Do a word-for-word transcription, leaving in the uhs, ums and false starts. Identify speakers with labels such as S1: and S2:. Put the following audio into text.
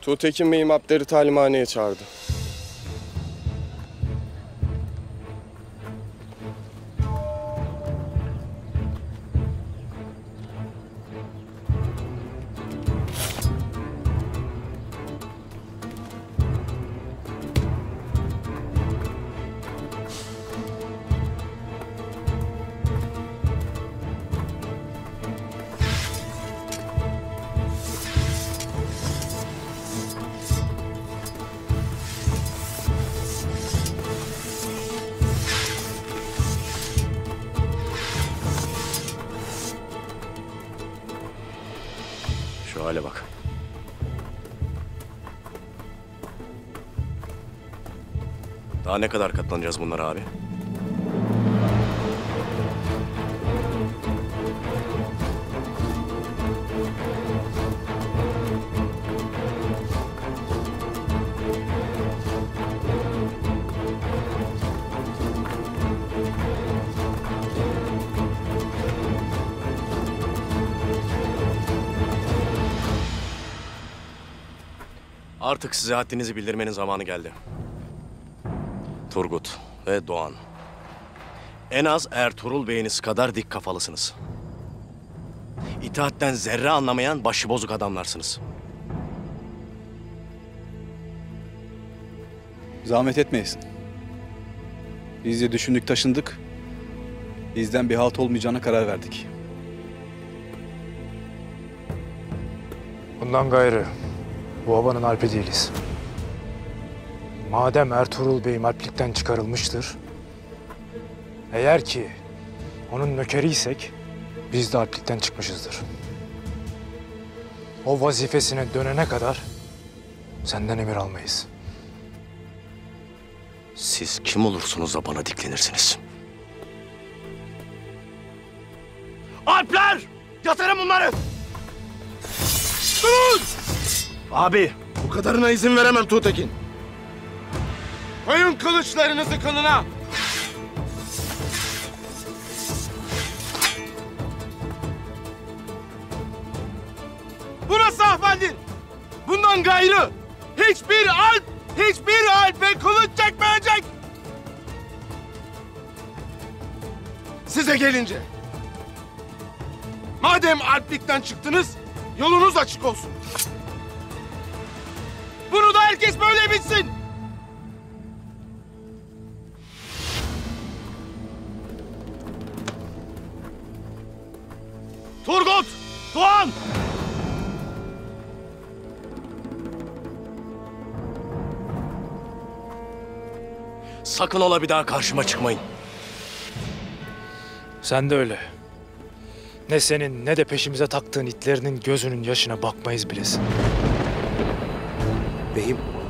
S1: Tuğtekin Bey'im Alpleri talimhaneye çağırdı.
S2: Şu hale bak. Daha ne kadar katlanacağız bunlara abi? Artık size haddinizi bildirmenin zamanı geldi. Turgut ve Doğan. En az Ertuğrul Bey'iniz kadar dik kafalısınız. İtaatten zerre anlamayan başıbozuk adamlarsınız.
S3: Zahmet etmeyesin. Biz de düşündük taşındık. Bizden bir halt olmayacağına karar verdik.
S4: Bundan gayrı bu obanın Alp'i değiliz. Madem Ertuğrul Bey Alplikten çıkarılmıştır, eğer ki onun nökeriysek biz de Alplikten çıkmışızdır. O vazifesine dönene kadar senden emir almayız.
S2: Siz kim olursunuz da bana diklenirsiniz? Alpler! Yatırın bunları! Durun! Abi, bu kadarına izin veremem Tuğtekin.
S1: Koyun kılıçlarınızı kılına! Burası ahvaldir. Bundan gayrı hiçbir alp, hiçbir alpe kılıç çekmeyecek. Size gelince, madem alplikten çıktınız, yolunuz açık olsun. Bunu da herkes böyle bilsin.
S2: Turgut! Doğan! Sakın ola bir daha karşıma çıkmayın.
S4: Sen de öyle. Ne senin ne de peşimize taktığın itlerinin gözünün yaşına bakmayız bilesin.
S5: Beyim,